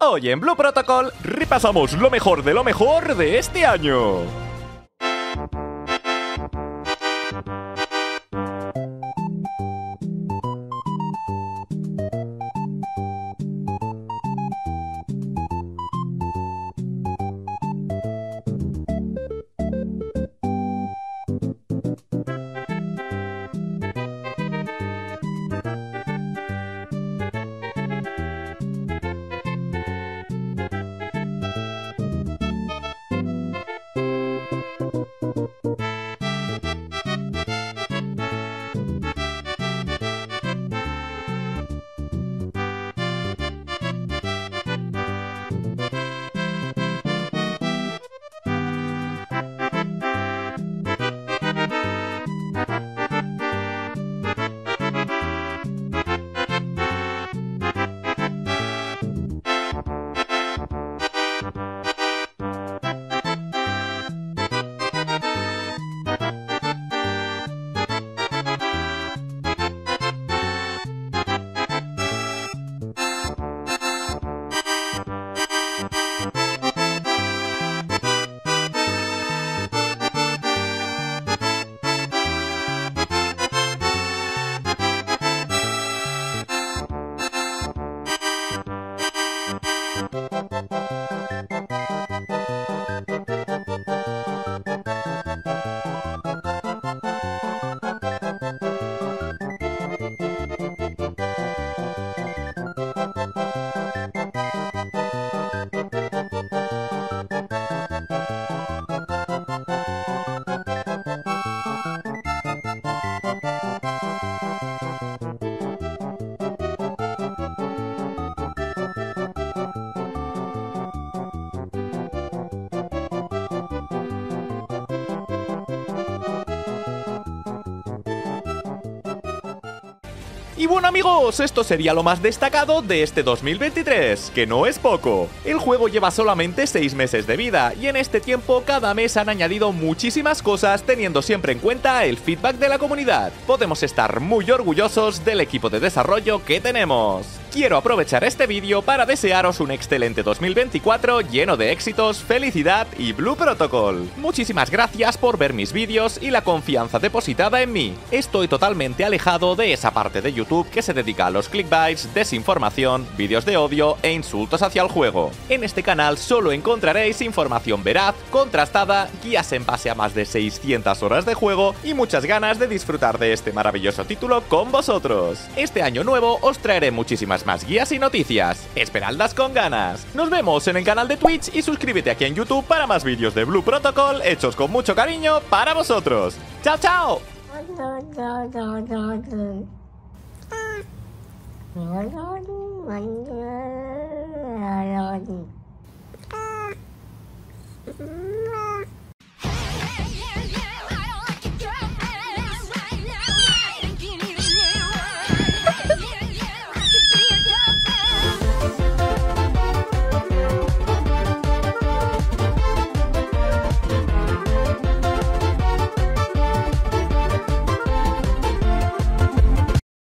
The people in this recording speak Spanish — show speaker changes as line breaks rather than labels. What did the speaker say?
Hoy en Blue Protocol repasamos lo mejor de este año. Y bueno amigos, esto sería lo más destacado de este 2023, que no es poco. El juego lleva solamente 6 meses de vida y en este tiempo cada mes han añadido muchísimas cosas teniendo siempre en cuenta el feedback de la comunidad. Podemos estar muy orgullosos del equipo de desarrollo que tenemos. Quiero aprovechar este vídeo para desearos un excelente 2024 lleno de éxitos, felicidad y Blue Protocol. Muchísimas gracias por ver mis vídeos y la confianza depositada en mí. Estoy totalmente alejado de esa parte de YouTube que se dedica a los clickbaits, desinformación, vídeos de odio e insultos hacia el juego. En este canal solo encontraréis información veraz, contrastada, guías en base a más de 600 horas de juego y muchas ganas de disfrutar de este maravilloso título con vosotros. Este año nuevo os traeré muchísimas más guías y noticias. Esperadlas con ganas. Nos vemos en el canal de Twitch y suscríbete aquí en YouTube para más vídeos de Blue Protocol hechos con mucho cariño para vosotros. ¡Chao, chao!